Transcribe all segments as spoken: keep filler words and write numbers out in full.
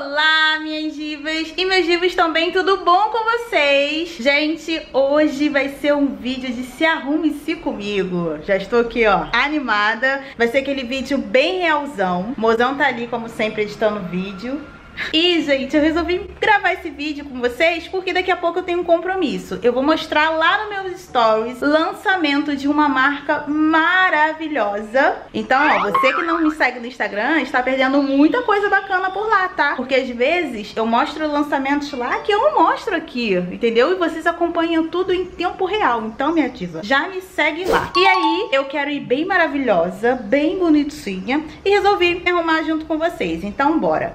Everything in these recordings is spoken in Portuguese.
Olá, minhas divas e meus divos também, tudo bom com vocês? Gente, hoje vai ser um vídeo de se arrume-se comigo. Já estou aqui, ó, animada. Vai ser aquele vídeo bem realzão. O mozão tá ali, como sempre, editando o vídeo. E, gente, eu resolvi gravar esse vídeo com vocês porque daqui a pouco eu tenho um compromisso. Eu vou mostrar lá no meus stories lançamento de uma marca maravilhosa. Então, ó, você que não me segue no Instagram está perdendo muita coisa bacana por lá, tá? Porque às vezes eu mostro lançamentos lá que eu não mostro aqui, entendeu? E vocês acompanham tudo em tempo real. Então, minha diva, já me segue lá. E aí, eu quero ir bem maravilhosa, bem bonitinha e resolvi me arrumar junto com vocês. Então, bora!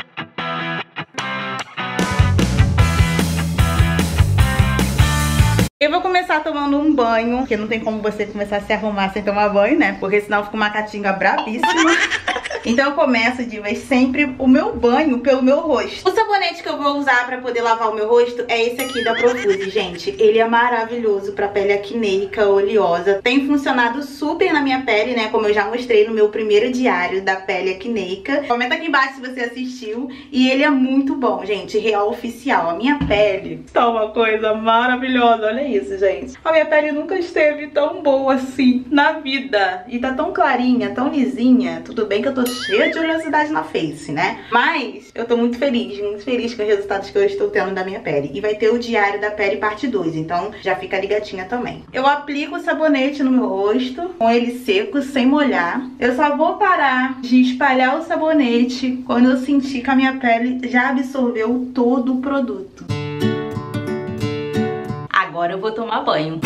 Eu vou começar tomando um banho, porque não tem como você começar a se arrumar sem tomar banho, né? Porque senão fica uma catinga brabíssima. Então eu começo, divas, sempre o meu banho pelo meu rosto. O sabonete que eu vou usar pra poder lavar o meu rosto é esse aqui da Profuse, gente. Ele é maravilhoso pra pele acneica, oleosa. Tem funcionado super na minha pele, né? Como eu já mostrei no meu primeiro diário da pele acneica. Comenta aqui embaixo se você assistiu. E ele é muito bom, gente. Real oficial. A minha pele tá uma coisa maravilhosa. Olha isso, gente. A minha pele nunca esteve tão boa assim na vida. E tá tão clarinha, tão lisinha. Tudo bem que eu tô cheia de oleosidade na face, né? Mas eu tô muito feliz, muito feliz com os resultados que eu estou tendo da minha pele. E vai ter o Diário da Pele parte dois, então já fica ligadinha também. Eu aplico o sabonete no meu rosto, com ele seco, sem molhar. Eu só vou parar de espalhar o sabonete quando eu sentir que a minha pele já absorveu todo o produto. Agora eu vou tomar banho.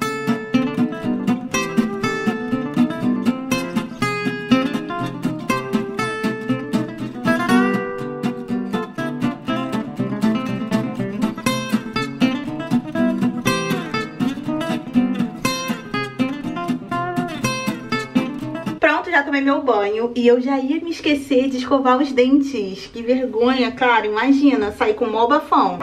Já tomei meu banho e eu já ia me esquecer de escovar os dentes. Que vergonha, cara. Imagina, sair com mó bafão.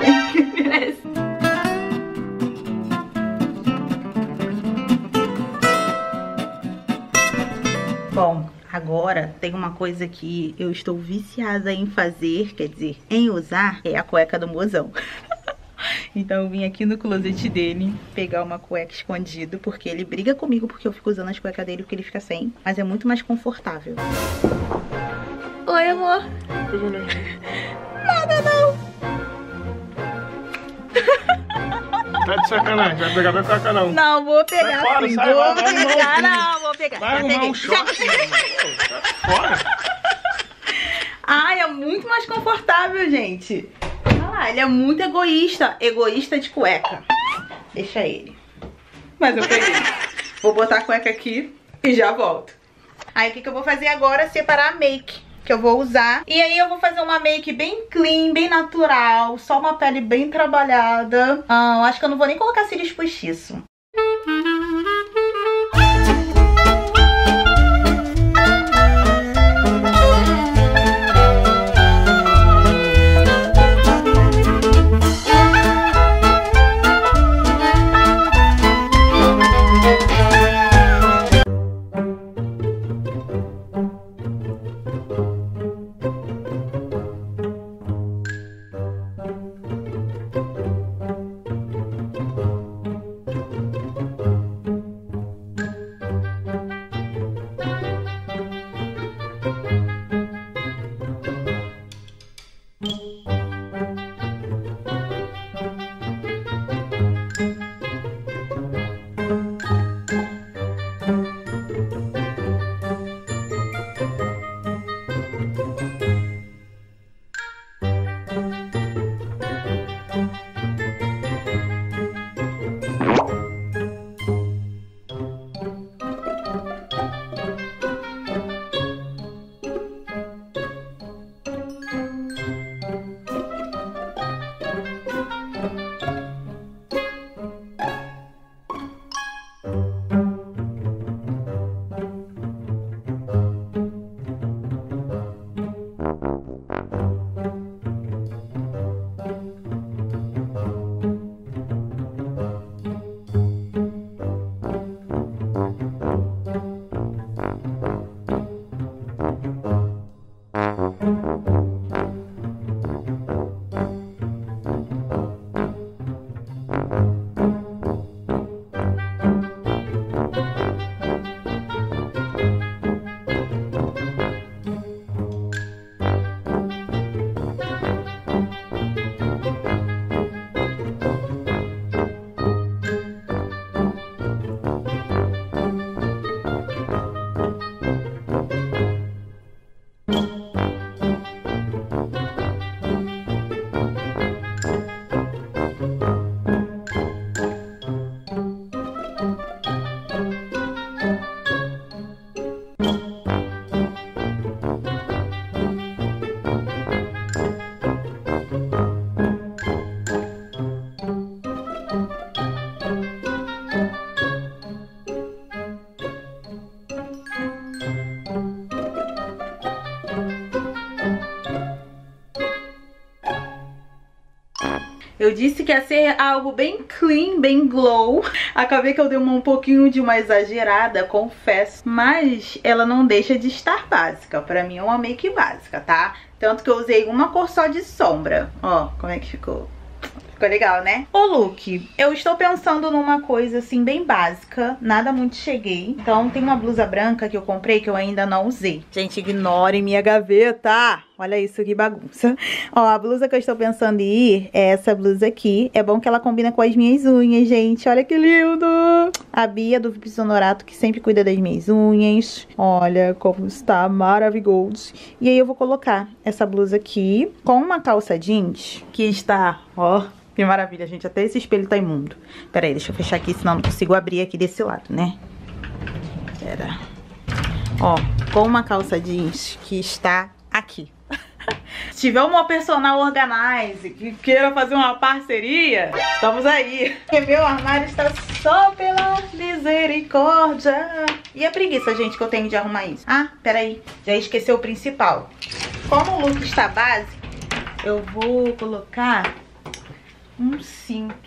Bom, agora tem uma coisa que eu estou viciada em fazer, quer dizer, em usar, é a cueca do mozão. Então eu vim aqui no closet dele pegar uma cueca escondido, porque ele briga comigo porque eu fico usando as cuecas dele, porque ele fica sem. Mas é muito mais confortável. Oi, amor. Nada não. Tá de sacanagem, vai pegar, vai pegar não. Não, vou pegar sai fora, sim. sai, Vou vai, vai, pegar, não, não, vou pegar. Vai Já arrumar peguei. um short, Já... fora. Ai, é muito mais confortável, gente. Ah, ele é muito egoísta. Egoísta de cueca. Deixa ele. Mas eu peguei. Vou botar a cueca aqui e já volto. Aí o que, que eu vou fazer agora? Separar a make que eu vou usar. E aí eu vou fazer uma make bem clean, bem natural. Só uma pele bem trabalhada. Ah, acho que eu não vou nem colocar cílios postiço. Eu disse que ia ser algo bem clean, bem glow. Acabei que eu dei uma, um pouquinho de uma exagerada, confesso. Mas ela não deixa de estar básica. Pra mim é uma make básica, tá? Tanto que eu usei uma cor só de sombra. Ó, como é que ficou? Ficou legal, né? O look, eu estou pensando numa coisa assim bem básica, nada muito cheguei. Então tem uma blusa branca que eu comprei que eu ainda não usei. Gente, ignorem minha gaveta. Olha isso, que bagunça. Ó, a blusa que eu estou pensando em ir é essa blusa aqui. É bom que ela combina com as minhas unhas, gente. Olha que lindo! A Bia do Pisonorato, que sempre cuida das minhas unhas. Olha como está maravilhoso. E aí eu vou colocar essa blusa aqui com uma calça jeans que está, ó... Que maravilha, gente. Até esse espelho tá imundo. Pera aí, deixa eu fechar aqui, senão não consigo abrir aqui desse lado, né? Pera. Ó, com uma calça jeans que está aqui. Se tiver uma personal organize que queira fazer uma parceria, estamos aí. Porque meu armário está só pela misericórdia. E a preguiça, gente, que eu tenho de arrumar isso. Ah, pera aí. Já esqueci o principal. Como o look está básico, eu vou colocar... um cinto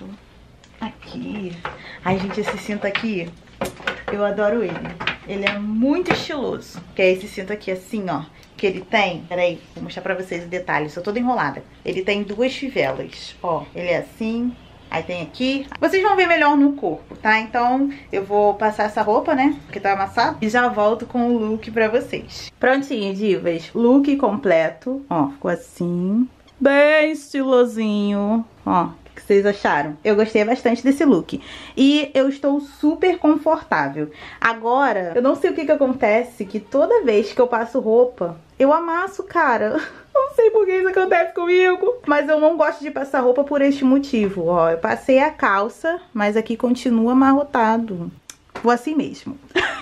aqui. Ai, gente, esse cinto aqui, eu adoro ele. Ele é muito estiloso. Que é esse cinto aqui, assim, ó. Que ele tem... Peraí, vou mostrar pra vocês o detalhe. Sou toda enrolada. Ele tem duas fivelas. Ó, ele é assim... Aí tem aqui. Vocês vão ver melhor no corpo, tá? Então eu vou passar essa roupa, né? Porque tá amassado. E já volto com o look pra vocês. Prontinho, divas. Look completo. Ó, ficou assim... bem estilosinho. Ó, o que vocês acharam? Eu gostei bastante desse look. E eu estou super confortável. Agora, eu não sei o que que acontece, que toda vez que eu passo roupa, eu amasso, cara. Não sei por que isso acontece comigo. Mas eu não gosto de passar roupa por este motivo. Ó, eu passei a calça, mas aqui continua amarrotado. Vou assim mesmo.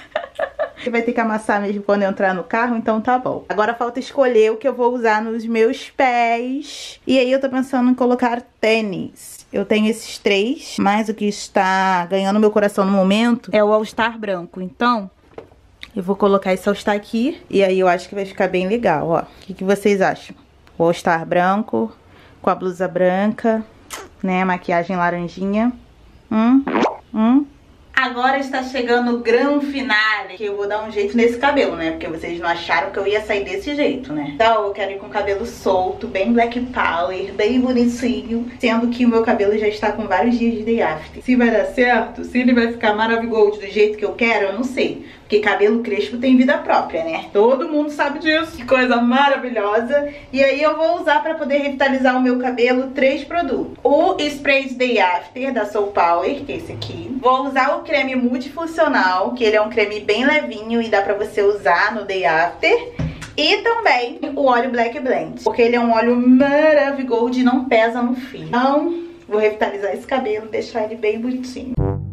Vai ter que amassar mesmo quando eu entrar no carro, então tá bom. Agora falta escolher o que eu vou usar nos meus pés. E aí eu tô pensando em colocar tênis. Eu tenho esses três, mas o que está ganhando meu coração no momento é o All Star branco. Então, eu vou colocar esse All Star aqui. E aí eu acho que vai ficar bem legal, ó. O que, que vocês acham? O All Star branco, com a blusa branca, né? Maquiagem laranjinha. Hum, hum. Agora está chegando o grande finale, que eu vou dar um jeito nesse cabelo, né? Porque vocês não acharam que eu ia sair desse jeito, né? Então eu quero ir com o cabelo solto, bem black power, bem bonitinho. Sendo que o meu cabelo já está com vários dias de day after. Se vai dar certo, se ele vai ficar maravilhoso do jeito que eu quero, eu não sei. Porque cabelo crespo tem vida própria, né? Todo mundo sabe disso. Que coisa maravilhosa. E aí eu vou usar pra poder revitalizar o meu cabelo três produtos. O Spray Day After da Soul Power, que é esse aqui. Vou usar o creme multifuncional, que ele é um creme bem levinho e dá pra você usar no Day After. E também o óleo Black Blend, porque ele é um óleo maravilhoso e não pesa no fio. Então, vou revitalizar esse cabelo, deixar ele bem bonitinho.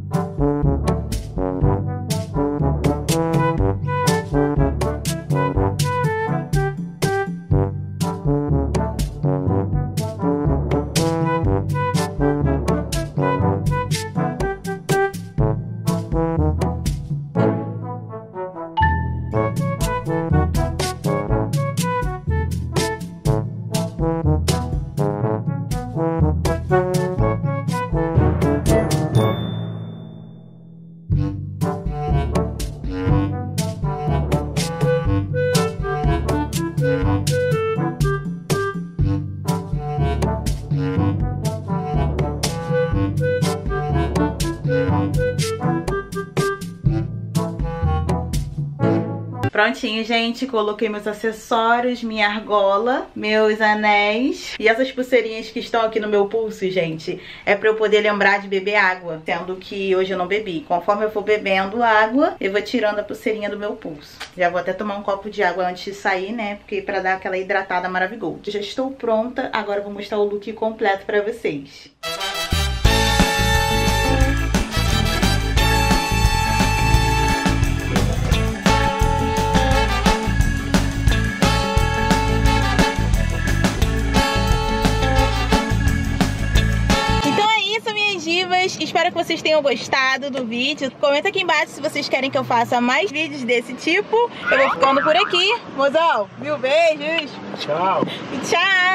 Prontinho, gente, coloquei meus acessórios, minha argola, meus anéis e essas pulseirinhas que estão aqui no meu pulso, gente, é pra eu poder lembrar de beber água, sendo que hoje eu não bebi. Conforme eu for bebendo água, eu vou tirando a pulseirinha do meu pulso. Já vou até tomar um copo de água antes de sair, né, porque pra dar aquela hidratada maravilhosa. Já estou pronta, agora eu vou mostrar o look completo pra vocês. Espero que vocês tenham gostado do vídeo. Comenta aqui embaixo se vocês querem que eu faça mais vídeos desse tipo. Eu vou ficando por aqui. Mozão, mil beijos. Tchau. Tchau.